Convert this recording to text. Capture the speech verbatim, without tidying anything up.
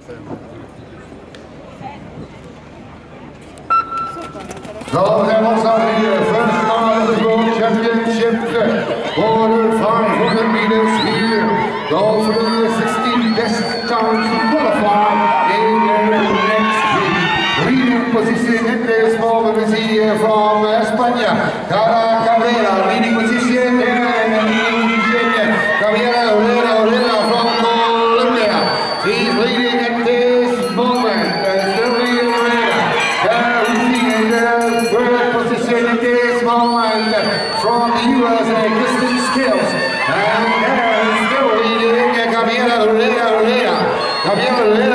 So, that was our here. First start of the World Championship. Over five hundred meters here. Those are the sixteen best times to qualify in their next heat. Leading position in this moment is here from España. Cara Cabrera, leading position. And leading position. Cabrera Herrera Herrera from Colombia. She's leading at this moment. Still leading Herrera. There we see in the third position at this moment from the U S A, Kristen Skills. And there is still leading Gabriela Herrera Herrera. Gabriela Herrera.